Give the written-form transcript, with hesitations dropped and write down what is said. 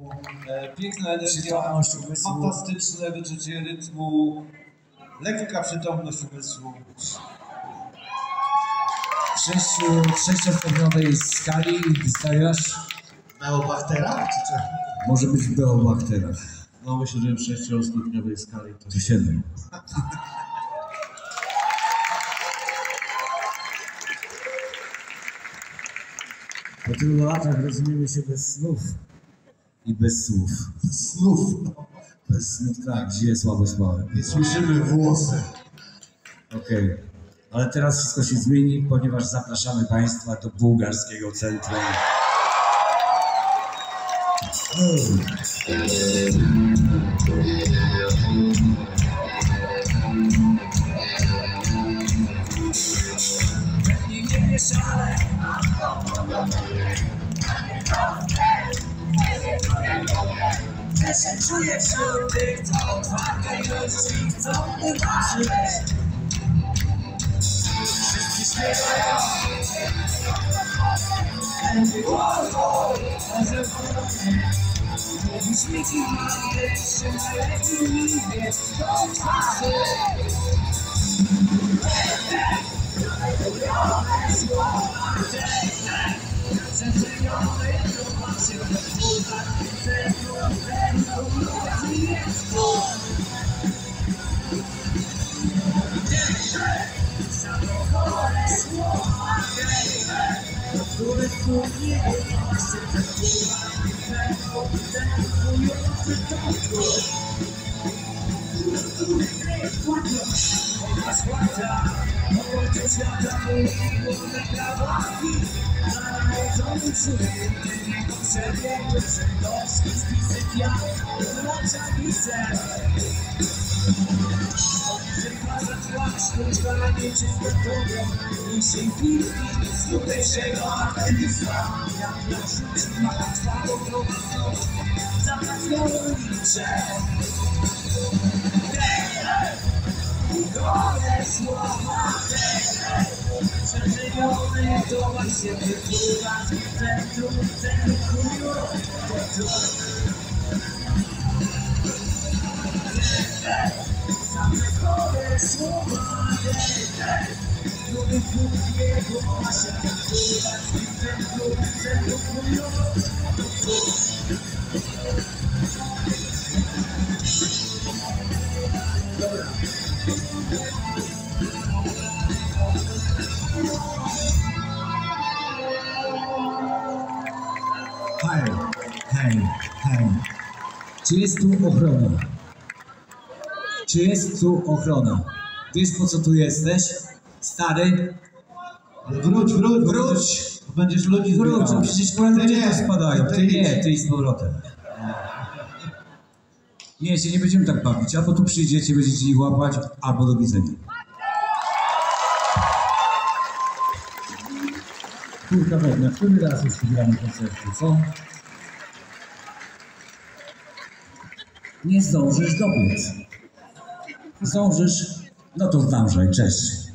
Piękna energia, fantastyczne wyczucie rytmu, lekka przytomność umysłu. W sześciostopniowej skali wystawiasz? Beobachtera? Czy co? Może być w Beobachterach. No myślę, że w 6-stopniowej skali to 7. Po tylu latach rozumiemy się bez snów i bez słów. snów. Bez snów, tak, dzisiaj słabo spałem. Nie słyszymy włosy. Okej, ale teraz wszystko się zmieni, ponieważ zapraszamy Państwa do bułgarskiego centrum. Nie szale. Że się czuję wśród tych, co otwarte gości chcą uważać. Wszyscy śpiewają. Mówisz mi dziwnie, jeszcze najlepiej nie wiesz, to twarzy. Hej. Czy jest tu ochrona? Czy jest tu ochrona? Wiesz, po co tu jesteś? Stary? Wróć! Będziesz ludzi zbierał. Wróć, no przecież ludzie tu spadają. Ty z powrotem. Nie, się nie będziemy tak bawić. Albo tu przyjdziecie, będziecie ich łapać, albo do widzenia. Kurka wodna, który raz już gramy koncerty, co? Nie zdążysz dobiec. Zdążysz? No to zdążaj, cześć.